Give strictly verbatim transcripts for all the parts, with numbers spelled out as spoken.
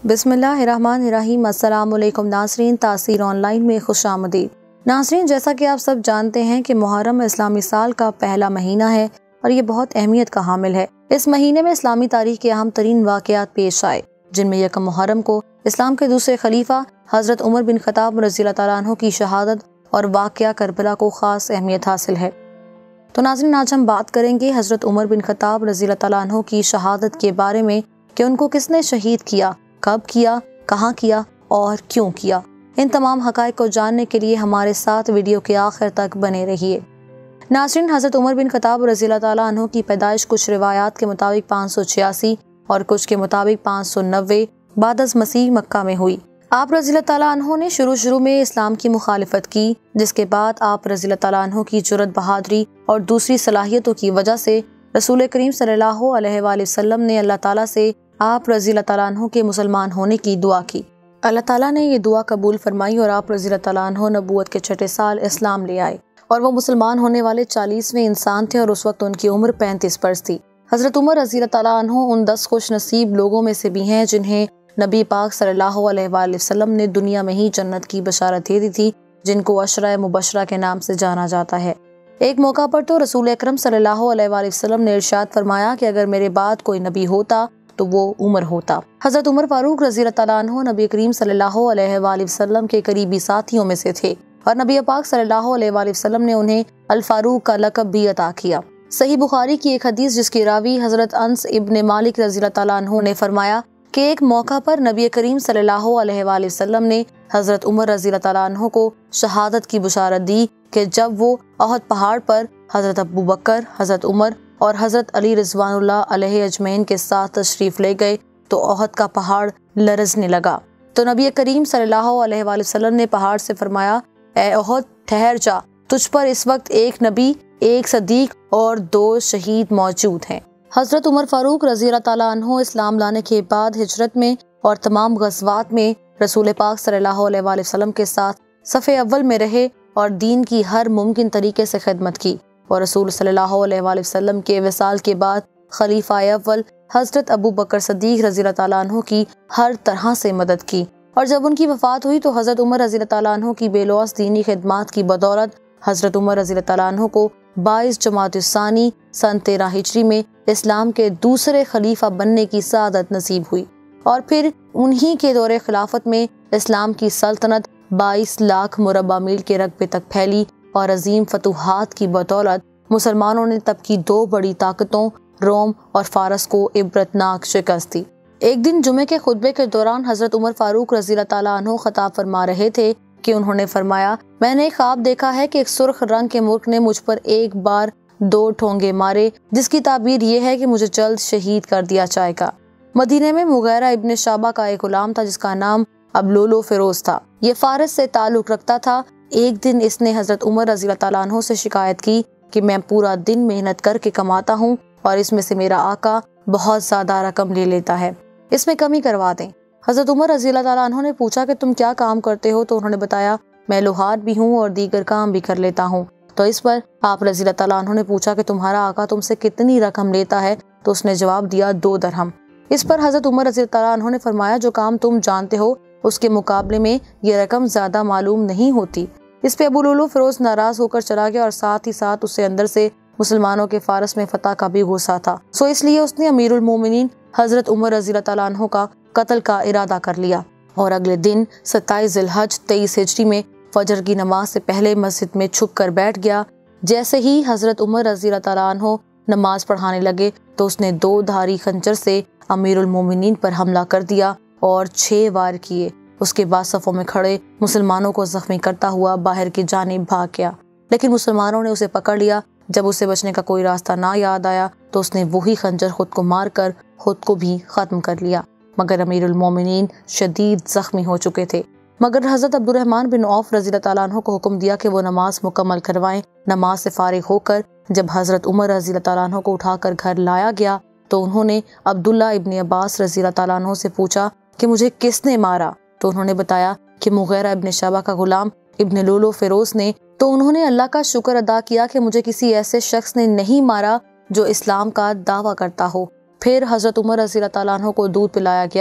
بسم اللہ الرحمن الرحیم۔ السلام علیکم ناظرین، تاثیر آن لائن میں خوش آمدید۔ ناظرین، جیسا کہ آپ سب جانتے ہیں کہ محرم اسلامی سال کا پہلا مہینہ ہے اور یہ بہت اہمیت کا حامل ہے۔ اس مہینے میں اسلامی تاریخ کے اہم ترین واقعات پیش آئے، جن میں یکم محرم کو اسلام کے دوسرے خلیفہ حضرت عمر بن خطاب رضی اللہ تعالیٰ عنہ کی شہادت اور واقعہ کربلا کو خاص اہمیت حاصل ہے۔ تو ناظرین، آج ہم بات کریں گے حضرت عمر بن خطاب رضی اللہ تعالیٰ عنہ کی شہادت کے بارے میں کہ ان کو کس نے شہید کیا، کب کیا، کہاں کیا اور کیوں کیا۔ ان تمام حقائق کو جاننے کے لیے ہمارے ساتھ ویڈیو کے آخر تک بنے رہیے۔ ناظرین، حضرت عمر بن خطاب رضی اللہ تعالیٰ عنہ کی پیدائش کچھ روایات کے مطابق پانچ سو چھیاسی اور کچھ کے مطابق پانچ سو نوے بعد از مسیح مکہ میں ہوئی۔ آپ رضی اللہ تعالیٰ عنہ نے شروع شروع میں اسلام کی مخالفت کی، جس کے بعد آپ رضی اللہ تعالیٰ عنہ کی جرأت، بہادری اور دوسری صلاحیتوں کی وجہ سے رسول کریم صلی اللہ علیہ وآلہ وسلم نے اللہ تعالیٰ سے آپ رضی اللہ تعالیٰ عنہ کے مسلمان ہونے کی دعا کی۔ اللہ تعالیٰ نے یہ دعا قبول فرمائی اور آپ رضی اللہ تعالیٰ عنہ نبوت کے چھٹے سال اسلام لے آئے، اور وہ مسلمان ہونے والے چالیسویں انسان تھے اور اس وقت ان کی عمر پینتیس برس تھی۔ حضرت عمر رضی اللہ تعالیٰ عنہ ان دس خوش نصیب لوگوں میں سے بھی ہیں جنہیں نبی پاک صلی اللہ علیہ وآلہ وسلم نے دنیا میں ہی جنت کی بشارت دے دی تھی، جن کو عشرہ مبشرہ کے نام سے جانا جاتا ہے۔ ایک موقع پر تو رسول اکرم صلی اللہ علیہ وآلہ وسلم نے ارشاد فرمایا کہ اگر میرے بعد کوئی نبی ہوتا تو وہ عمر ہوتا۔ حضرت عمر فاروق رضی اللہ تعالیٰ عنہ نبی کریم صلی اللہ علیہ وآلہ وسلم کے قریبی ساتھیوں میں سے تھے، اور نبی پاک صلی اللہ علیہ وآلہ وسلم نے انہیں الفاروق کا لقب بھی عطا کیا۔ صحیح بخاری کی ایک حدیث جس کی راوی حضرت انس ابن مالک رضی اللہ تعالیٰ عنہ نے فرمایا کہ ایک موقع پر نبی کریم صلی اللہ علیہ وآلہ وسلم نے حضرت عمر رضی اللہ تعالیٰ عنہ کو شہادت کی بشارت دی کہ جب وہ احد پہاڑ پر حضرت ابو بکر، حضرت عمر اور حضرت علی رضوان اللہ علیہ اجمعین کے ساتھ تشریف لے گئے تو احد کا پہاڑ لرزنے لگا۔ تو نبی کریم صلی اللہ علیہ وآلہ وسلم نے پہاڑ سے فرمایا، اے احد ٹھہر جا، تجھ پر اس وقت ایک نبی، ایک صدیق اور دو شہید موجود ہیں۔ حضرت عمر فاروق رضی اللہ تعالیٰ عنہ اسلام لانے کے بعد ہجرت میں اور تمام غزوات میں رسول پاک صلی اللہ علیہ وآلہ وسلم کے ساتھ صف اول میں رہے اور دین کی ہر ممکن طریقے سے خدمت کی، اور رسول صلی اللہ علیہ وآلہ وسلم کے وصال کے بعد خلیفہ اول حضرت ابو بکر صدیق رضی اللہ تعالیٰ عنہ کی ہر طرح سے مدد کی، اور جب ان کی وفات ہوئی تو حضرت عمر رضی اللہ تعالیٰ عنہ کی بے لوث دینی خدمات کی بدولت حضرت عمر رضی اللہ تعالیٰ عنہ کو بائیس جمادی الثانی سن تیرہ ہجری میں اسلام کے دوسرے خلیفہ بننے کی سعادت نصیب ہوئی، اور پھر انہی کے دور خلافت میں اسلام کی سلطنت بائیس لاکھ مربع میل کے رقبے تک پھیلی، اور عظیم فتوحات کی بدولت مسلمانوں نے تب کی دو بڑی طاقتوں روم اور فارس کو عبرتناک شکست دی۔ ایک دن جمعے کے خطبے کے دوران حضرت عمر فاروق رضی اللہ تعالیٰ عنہ خطاب فرما رہے تھے کہ انہوں نے فرمایا، میں نے ایک خواب دیکھا ہے کہ ایک سرخ رنگ کے مرغ نے مجھ پر ایک بار دو ٹھونگے مارے، جس کی تعبیر یہ ہے کہ مجھے جلد شہید کر دیا جائے گا۔ مدینے میں مغیرہ ابن شعبہ کا ایک غلام تھا جس کا نام اب لولو فیروز تھا۔ یہ فارس سے تعلق رکھتا تھا۔ ایک دن اس نے حضرت عمر رضی اللہ تعالیٰ عنہ سے شکایت کی کہ میں پورا دن محنت کر کے کماتا ہوں اور اس میں سے میرا آقا بہت زیادہ رقم لے لیتا ہے، اس میں کمی کروا دیں۔ حضرت عمر رضی اللہ تعالیٰ عنہ نے پوچھا کہ تم کیا کام کرتے ہو؟ تو انہوں نے بتایا، میں لوہار بھی ہوں اور دیگر کام بھی کر لیتا ہوں۔ تو اس پر آپ رضی اللہ تعالیٰ عنہ نے پوچھا کہ تمہارا آقا تم سے کتنی رقم لیتا ہے؟ تو اس نے جواب دیا، دو درہم۔ اس پر حضرت عمر رضی اللہ تعالیٰ عنہ نے فرمایا، جو کام تم جانتے ہو اس کے مقابلے میں یہ رقم زیادہ معلوم نہیں ہوتی۔ اس پہ ابو لولو فیروز ناراض ہو کر چلا گیا، اور ساتھ ہی ساتھ اسے اندر سے مسلمانوں کے فارس میں فتح کا بھی غصہ تھا، سو اس لیے اس نے امیر المومنین حضرت عمر رضی اللہ تعالیٰ عنہ کا قتل کا ارادہ کر لیا، اور اگلے دن ستائیس ذی الحج تیئیس ہجری میں فجر کی نماز سے پہلے مسجد میں چھپ کر بیٹھ گیا۔ جیسے ہی حضرت عمر رضی اللہ تعالیٰ عنہ نماز پڑھانے لگے تو اس نے دو دھاری خنجر سے امیر المومنین پر حملہ کر دیا اور چھ وار کیے۔ اس کے بعد صفوں میں کھڑے مسلمانوں کو زخمی کرتا ہوا باہر کی جانب بھاگ گیا، لیکن مسلمانوں نے اسے پکڑ لیا۔ جب اسے بچنے کا کوئی راستہ نہ یاد آیا تو اس نے وہی خنجر خود کو مار کر خود کو بھی ختم کر لیا، مگر امیر المومنین شدید زخمی ہو چکے تھے۔ مگر حضرت عبد الرحمن بن عوف رضی اللہ تعالیٰ عنہ کو حکم دیا کہ وہ نماز مکمل کروائیں۔ نماز سے فارغ ہو کر جب حضرت عمر رضی اللہ تعالیٰ عنہ کو اٹھا کر گھر لایا گیا تو انہوں نے عبداللہ ابن عباس رضی اللہ تعالیٰ عنہ سے پوچھا کہ مجھے کس نے مارا؟ تو انہوں نے بتایا کہ مغیرہ ابن شعبہ کا غلام ابن لولو فیروز نے۔ تو انہوں نے اللہ کا شکر ادا کیا کہ مجھے کسی ایسے شخص نے نہیں مارا جو اسلام کا دعویٰ کرتا ہو۔ پھر حضرت عمر رضی اللہ تعالیٰ عنہ کو دودھ پلایا گیا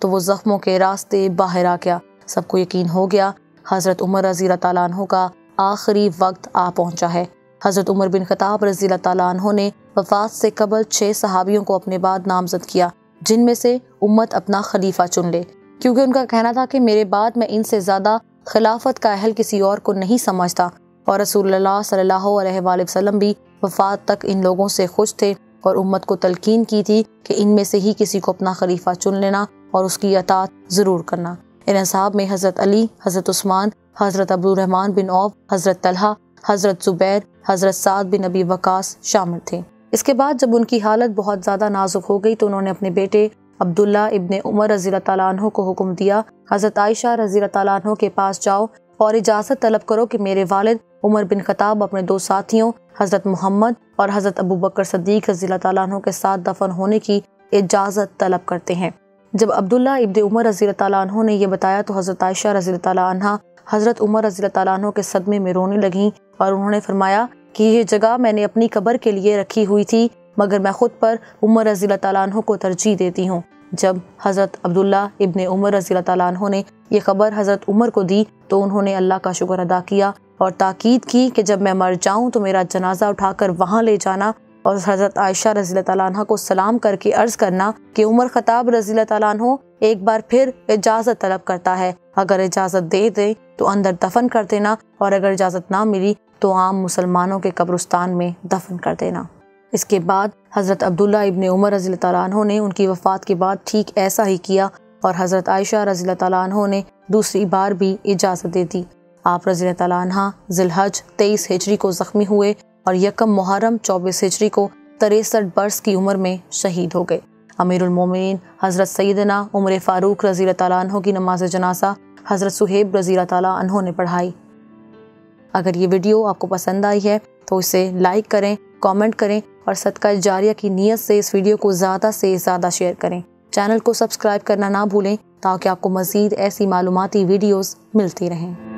تو وہ زخموں کے راستے باہر آ گیا۔ سب کو یقین ہو گیا حضرت عمر رضی اللہ تعالیٰ عنہ کا آخری وقت آ پہنچا ہے۔ حضرت عمر بن خطاب رضی اللہ تعالیٰ عنہ نے وفات سے قبل چھ صحابیوں کو اپنے بعد نامزد کیا، جن میں سے امت اپنا خلیفہ چن لے، کیونکہ ان کا کہنا تھا کہ میرے بعد میں ان سے زیادہ خلافت کا اہل کسی اور کو نہیں سمجھتا، اور رسول اللہ صلی اللہ علیہ وآلہ وسلم بھی وفات تک ان لوگوں سے خوش تھے اور امت کو تلقین کی تھی کہ ان میں سے ہی کسی کو اپنا خلیفہ چن لینا اور اس کی اطاعت ضرور کرنا۔ ان اصحاب میں حضرت علی، حضرت عثمان، حضرت عبد الرحمن بن عوف، حضرت طلحہ، حضرت زبیر، حضرت سعد بن ابی وقاص شامل تھے۔ اس کے بعد جب ان کی حالت بہت زیادہ نازک ہو گئی تو انہوں نے اپنے بیٹے عبداللہ ابن عمر رضی اللہ تعالیٰ عنہ کو حکم دیا، حضرت عائشہ رضی اللہ تعالیٰ عنہ کے پاس جاؤ اور اجازت طلب کرو کہ میرے والد عمر بن خطاب اپنے دو ساتھیوں حضرت محمد اور حضرت ابو بکر صدیق رضی اللہ تعالیٰ عنہ کے ساتھ دفن ہونے کی اجازت طلب کرتے ہیں۔ جب عبداللہ ابن عمر رضی اللہ تعالیٰ عنہ نے یہ بتایا تو حضرت عائشہ رضی اللہ تعالیٰ عنہ حضرت عمر رضی اللہ تعالیٰ عنہ کے صدمے میں رونے لگیں اور انہوں نے فرمایا کہ یہ جگہ میں نے اپنی قبر کے لیے رکھی ہوئی تھی، مگر میں خود پر عمر رضی اللہ تعالیٰ عنہ کو ترجیح دیتی ہوں۔ جب حضرت عبداللہ ابن عمر رضی اللہ تعالیٰ عنہ نے یہ خبر حضرت عمر کو دی تو انہوں نے اللہ کا شکر ادا کیا اور تاکید کی کہ جب میں مر جاؤں تو میرا جنازہ اٹھا کر وہاں لے جانا اور حضرت عائشہ رضی اللہ تعالیٰ عنہ کو سلام کر کے عرض کرنا کہ عمر خطاب رضی اللہ تعالیٰ عنہ ایک بار پھر اجازت طلب کرتا ہے، اگر اجازت دے دے تو اندر دفن کر دینا، اور اگر اجازت نہ ملی تو عام مسلمانوں کے قبرستان میں دفن کر دینا۔ اس کے بعد حضرت عبداللہ ابن عمر رضی اللہ تعالیٰ عنہ نے ان کی وفات کے بعد ٹھیک ایسا ہی کیا اور حضرت عائشہ رضی اللہ تعالیٰ عنہ نے دوسری بار بھی اجازت دے دی۔ آپ رضی اللہ تعالیٰ عنہ ذی الحج تیئیس ہجری کو زخمی ہوئے اور یکم محرم چوبیس ہجری کو تریسٹھ برس کی عمر میں شہید ہو گئے۔ امیر المومنین حضرت سیدنا عمر فاروق رضی اللہ تعالیٰ عنہ کی نماز جنازہ حضرت صہیب رضی اللہ تعالیٰ عنہ نے پڑھائی۔ اگر یہ ویڈیو آپ کو پسند آئی ہے تو اسے لائک کریں، کامنٹ کریں اور صدقہ جاریہ کی نیت سے اس ویڈیو کو زیادہ سے زیادہ شیئر کریں۔ چینل کو سبسکرائب کرنا نہ بھولیں تاکہ آپ کو مزید ایسی معلوماتی ویڈیوز ملتی رہیں۔